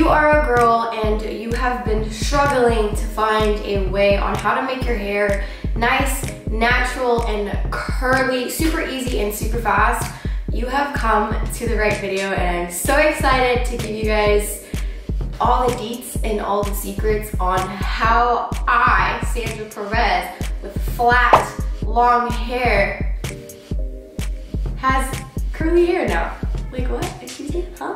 are a girl and you have been struggling to find a way on how to make your hair nice, natural, and curly, super easy and super fast, you have come to the right video, and I'm so excited to give you guys all the deets and all the secrets on how I, Sandra Perez, with flat, long hair, has curly hair now. Like what? Excuse me? Huh?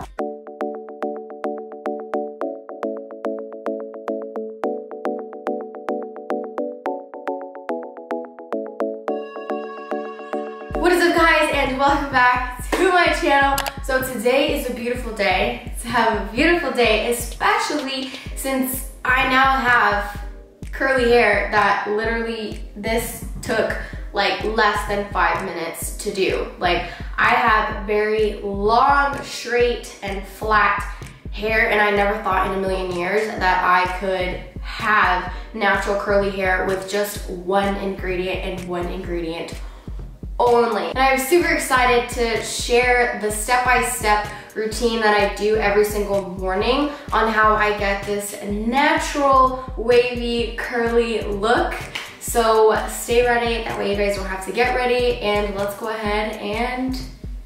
What is up, guys, and welcome back to my channel. So today is a beautiful day to have a beautiful day, especially since I now have curly hair that literally this took like less than 5 minutes to do. Like, I have very long, straight, and flat hair, and I never thought in a million years that I could have natural curly hair with just one ingredient and one ingredient only. And I'm super excited to share the step-by-step routine that I do every single morning on how I get this natural, wavy, curly look. So stay ready, that way you guys don't have to get ready, and let's go ahead and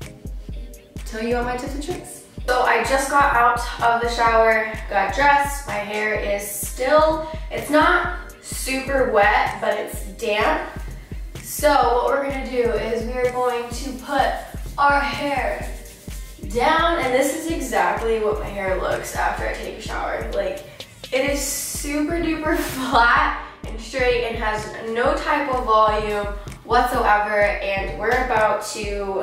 tell you all my tips and tricks. So I just got out of the shower, got dressed, my hair is still, it's not super wet, but it's damp. So what we're gonna do is we are going to put our hair down, and this is exactly what my hair looks after I take a shower. Like, it is super duper flat and straight and has no type of volume whatsoever, and we're about to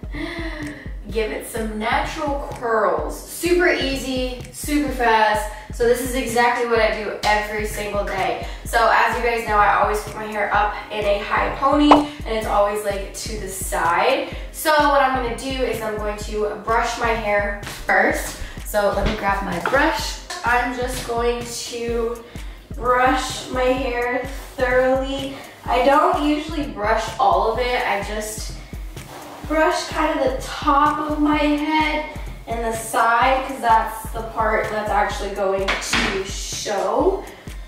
give it some natural curls. Super easy, super fast. So this is exactly what I do every single day. So as you guys know, I always put my hair up in a high pony, and it's always like to the side. So what I'm gonna do is I'm going to brush my hair first. So let me grab my brush. I'm just going to brush my hair thoroughly. I don't usually brush all of it. I just brush kind of the top of my head and the side, because that's the part that's actually going to show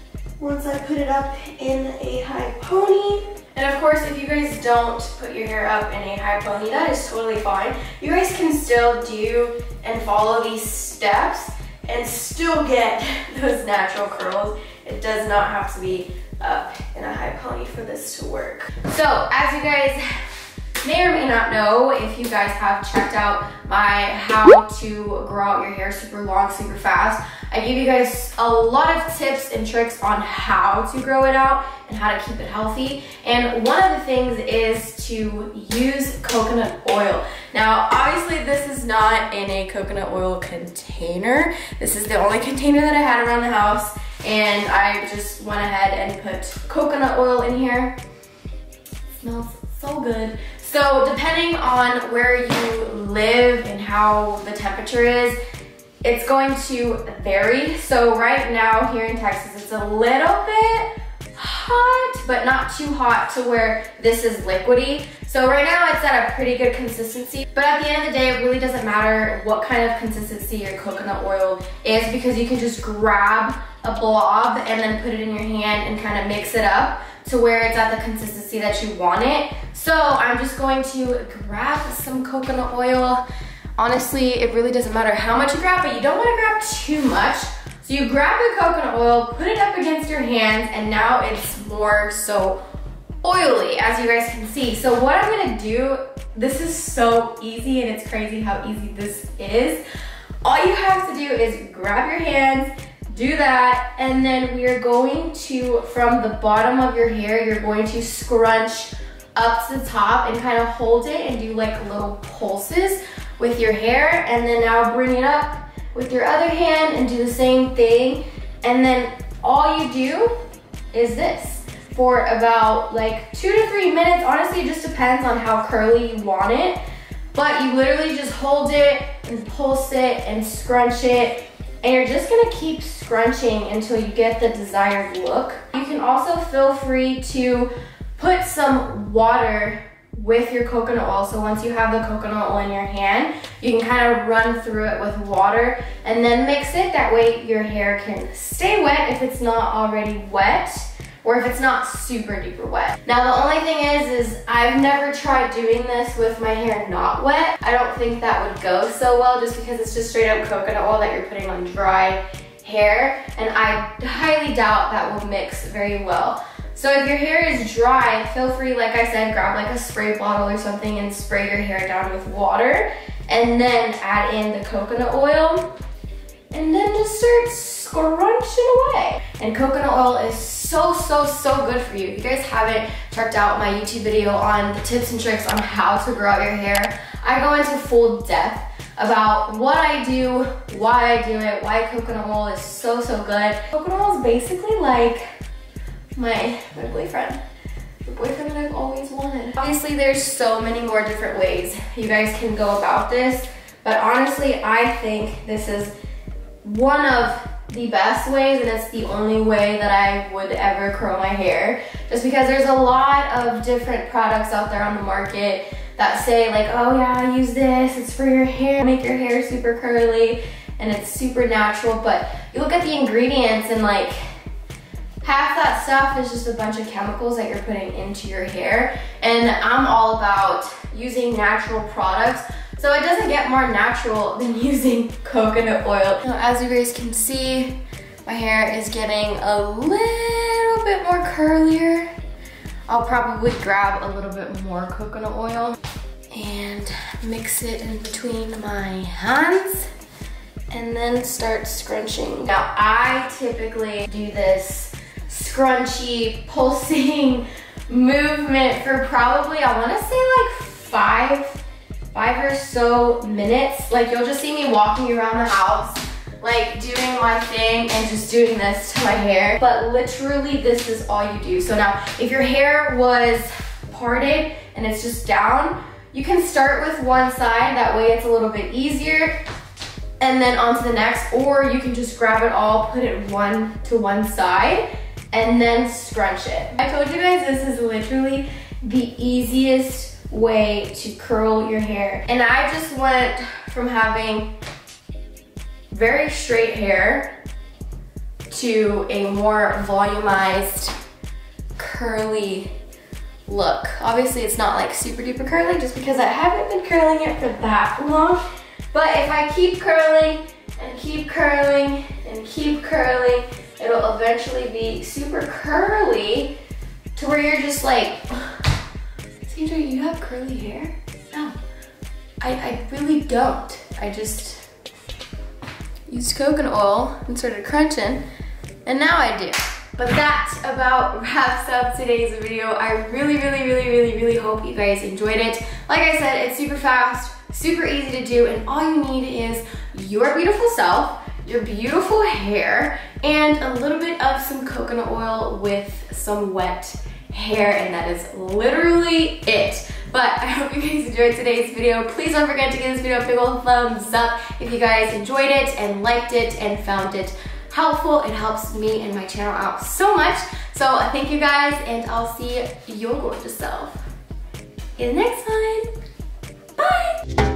once I put it up in a high pony. And of course, if you guys don't put your hair up in a high pony, that is totally fine. You guys can still do and follow these steps and still get those natural curls. It does not have to be up in a high pony for this to work. So as you guys may or may not know, if you guys have checked out my how to grow out your hair super long, super fast, I give you guys a lot of tips and tricks on how to grow it out and how to keep it healthy. And one of the things is to use coconut oil. Now, obviously this is not in a coconut oil container. This is the only container that I had around the house, and I just went ahead and put coconut oil in here. It smells so good. So depending on where you live and how the temperature is, it's going to vary. So right now here in Texas, it's a little bit hot, but not too hot to where this is liquidy. So right now it's at a pretty good consistency, but at the end of the day, it really doesn't matter what kind of consistency your coconut oil is, because you can just grab a blob and then put it in your hand and kind of mix it up to where it's at the consistency that you want it. So I'm just going to grab some coconut oil. Honestly, it really doesn't matter how much you grab, but you don't want to grab too much. So you grab the coconut oil, put it up against your hands, and now it's more so oily, as you guys can see. So what I'm gonna do, this is so easy, and it's crazy how easy this is. All you have to do is grab your hands, do that, and then we are going to, from the bottom of your hair, you're going to scrunch up to the top and kind of hold it and do like little pulses with your hair, and then now bring it up with your other hand and do the same thing. And then all you do is this for about like 2 to 3 minutes. Honestly, it just depends on how curly you want it, but you literally just hold it and pulse it and scrunch it, and you're just gonna keep scrunching until you get the desired look. You can also feel free to put some water with your coconut oil. So once you have the coconut oil in your hand, you can kind of run through it with water and then mix it. That way your hair can stay wet if it's not already wet, or if it's not super duper wet. Now the only thing is I've never tried doing this with my hair not wet. I don't think that would go so well just because it's just straight up coconut oil that you're putting on dry hair, and I highly doubt that will mix very well. So if your hair is dry, feel free, like I said, grab like a spray bottle or something and spray your hair down with water, and then add in the coconut oil, and then just start scrunching away. And coconut oil is so good for you. If you guys haven't checked out my YouTube video on the tips and tricks on how to grow out your hair, I go into full depth about what I do, why I do it, why coconut oil is so good. Coconut oil is basically like my boyfriend. The boyfriend that I've always wanted. Obviously, there's so many more different ways you guys can go about this, but honestly, I think this is one of the best ways, and it's the only way that I would ever curl my hair, just because there's a lot of different products out there on the market that say like, oh yeah, use this, it's for your hair, make your hair super curly, and it's super natural, but you look at the ingredients and like, half that stuff is just a bunch of chemicals that you're putting into your hair, and I'm all about using natural products, so it doesn't get more natural than using coconut oil. Now, as you guys can see, my hair is getting a little bit more curlier. I'll probably grab a little bit more coconut oil and mix it in between my hands and then start scrunching. Now, I typically do this scrunchy, pulsing movement for probably, I wanna say like five or so minutes. Like, you'll just see me walking around the house, like doing my thing and just doing this to my hair. But literally, this is all you do. So now, if your hair was parted and it's just down, you can start with one side, that way it's a little bit easier, and then onto the next, or you can just grab it all, put it one to one side, and then scrunch it. I told you guys this is literally the easiest way to curl your hair. And I just went from having very straight hair to a more volumized, curly look. Obviously it's not like super duper curly just because I haven't been curling it for that long. But if I keep curling and keep curling and keep curling, it'll eventually be super curly to where you're just like, Sandra, you have curly hair? No, I really don't. I just used coconut oil and started crunching, and now I do. But that about wraps up today's video. I really hope you guys enjoyed it. Like I said, it's super fast, super easy to do, and all you need is your beautiful self, your beautiful hair, and a little bit of some coconut oil with some wet hair, and that is literally it. But I hope you guys enjoyed today's video. Please don't forget to give this video a big old thumbs up if you guys enjoyed it and liked it and found it helpful. It helps me and my channel out so much. So thank you guys, and I'll see your gorgeous self in the next one. Bye!